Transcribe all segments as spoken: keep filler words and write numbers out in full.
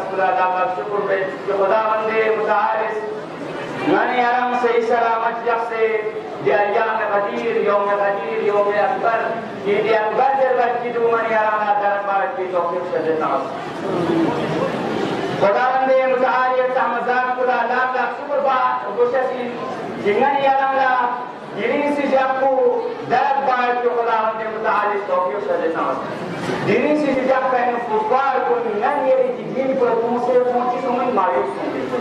كل هذا شكر بيت خدا بندے متعارف غني أرام سي سلامت جخسي دي أيام غدير يوم غدير يوم أكبر دي أكبر دربت جدو غني أرام درب بارد في توفيق شدت ناس خدا بندے متعارف تحمزان كل هذا شكر با وشسين غني أرام لا ديني سجاكو درب بارد في خدا بندے متعارف توفيق شدت ناس ديني سجاك بين الكفار كن غني يجين پر موسى موسى سمن مايوس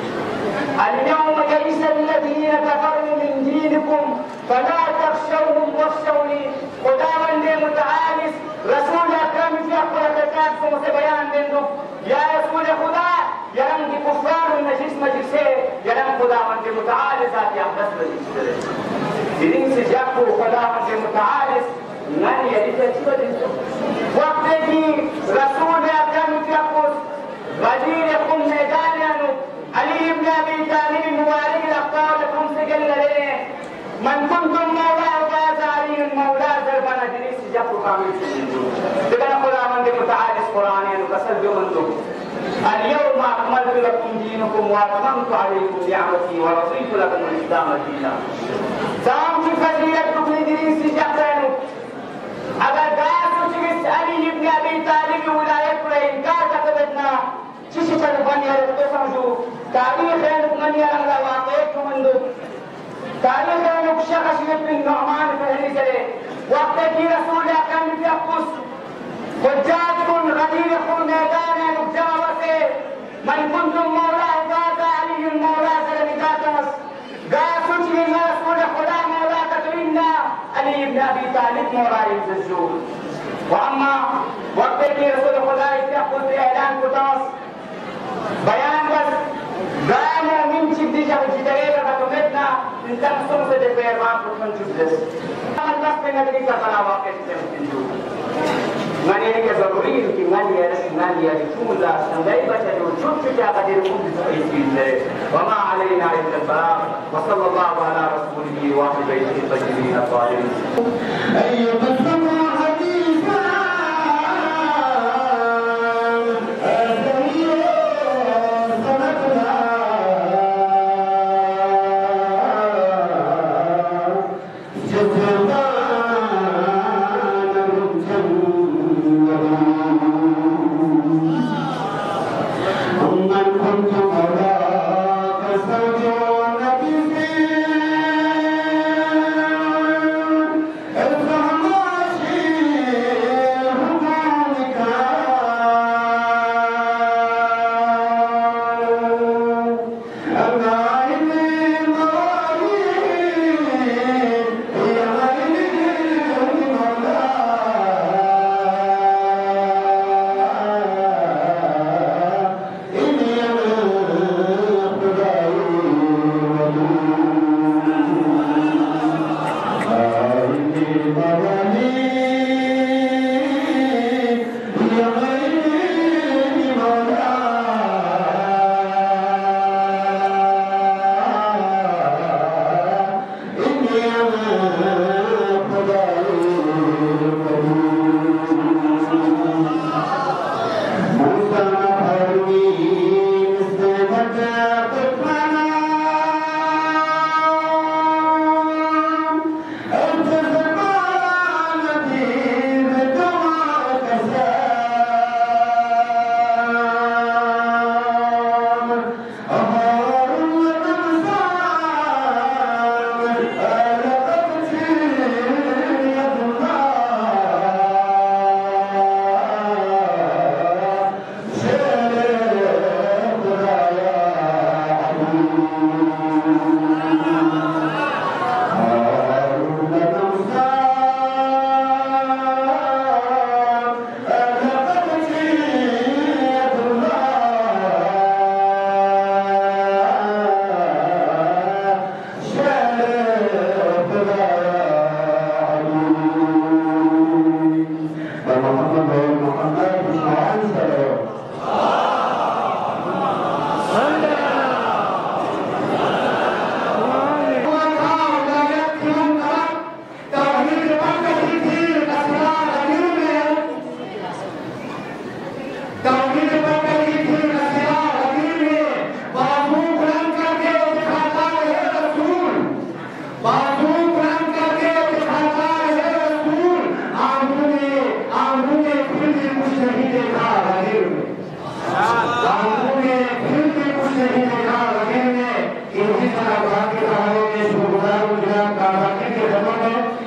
اليوم يئس الذين كفروا من دينكم فلا تخشوهم واخشوني خدا بندے متعالس رسول اکرم في اقوال كتاب سمس بيان بندو يا رسول خدا يرم دي كفار النجس مجلسه يرم خدا بندے متعالس آتي احدث مجلسه دين سجاكو خدا بندے متعالس نان يريد تجد وقت کی رسول اکرم في اقوال غدير يقوم ميدانه علي بن ابي طالب مبارك الاقوال لكم سجل لنا من كنتم مولاه فاز علي المولى دربنا دنيس جابوا كامل تكنا قرآن من متعالس قرآن وكسر بمنذ اليوم اكملت لكم دينكم واتممت عليكم نعمتي ورضيت لكم الاسلام دينا سام في فضيلة تكون دنيس جابوا اگر قاسو چگس علي بن ابي طالب ولاية قرآن كاتا كبتنا چیشی پر بنی ہے تو سمجھو تاریخ ہے نکنی ہے اللہ واقعی کمندو تاریخ ہے نکشہ خشیت بن نعمان فہلی سرے وقت کی رسول اکرم کی اقص حجاج کن غدیر خون میدان ہے نکجہ وسے من کنتم مولا حفاظ علی المولا سرمکاتنس قاسو چلی رسول خدا مولا تقریننا علی ابن ابی طالب مولا عزیزو واما وقت کی رسول خدا اس اقص اعلان کتاس بيان بس قاموا من شدة جدرية فتمتنا إن تقسم سدفير ما كنتم تجلس الناس من هذه كفنا واقع تمتنجو من هيك ضروري كي من يرس من يرسون لا سندي بتجو شوف شو جا قدير كل وما علينا إلا البلاغ وصلى الله على رسوله وآل بيته الطيبين الطاهرين أيها السماء حديثا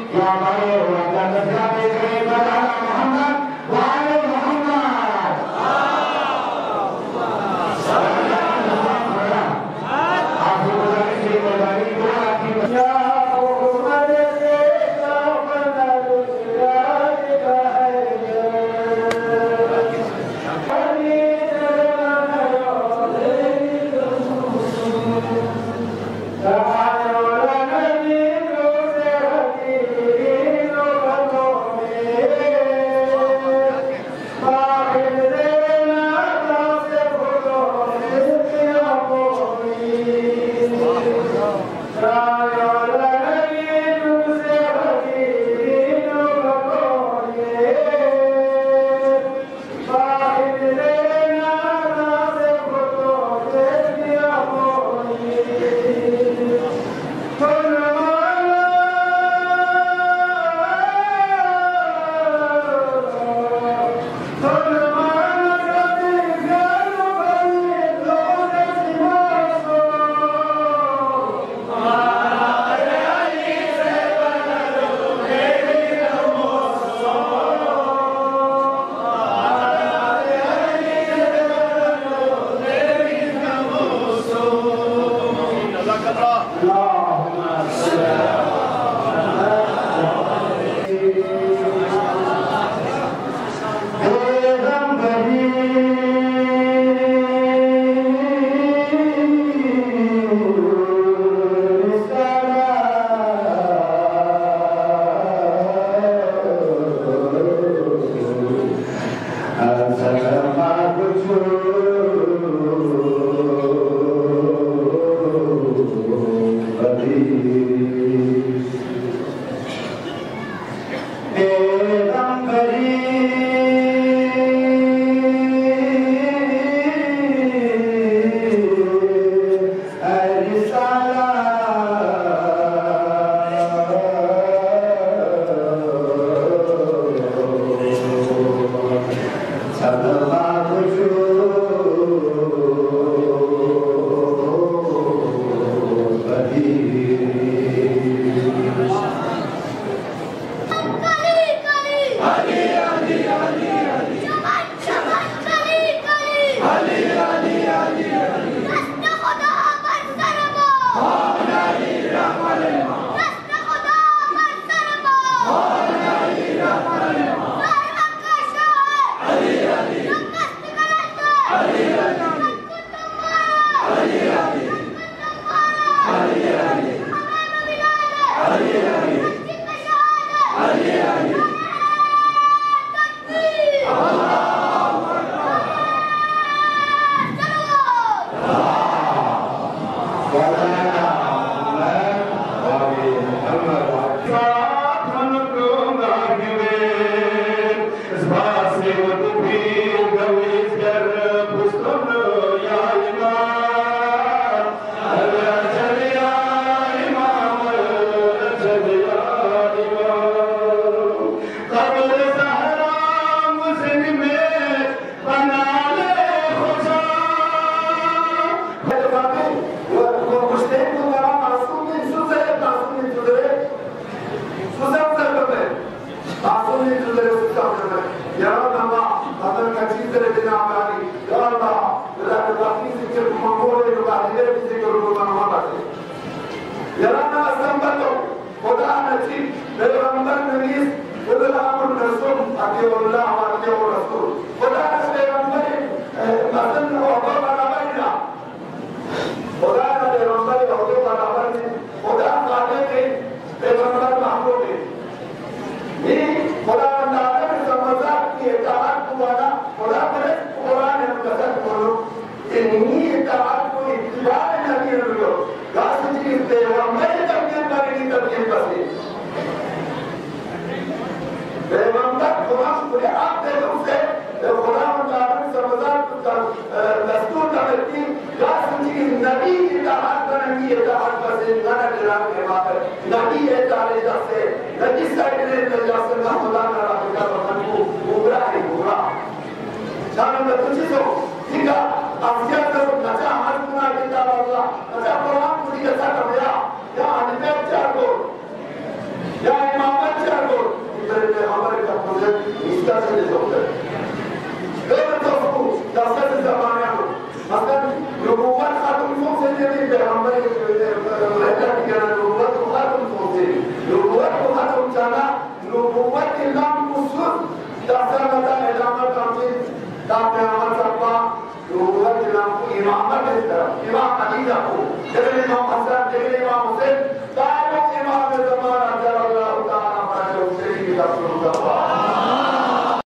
Ya imam मुझे निष्ठा से देखते غير التصوف تصل الزمان مثلا نبوات خاتم صوصي دي بيغمبر مهلا كان نبوات خاتم صوصي نبوات خاتم جانا نبوات لم تصل تصل متى إدامة تنظيم تابع عمل سبا نبوات لم إمامة إمام علي له جبل الإمام حسن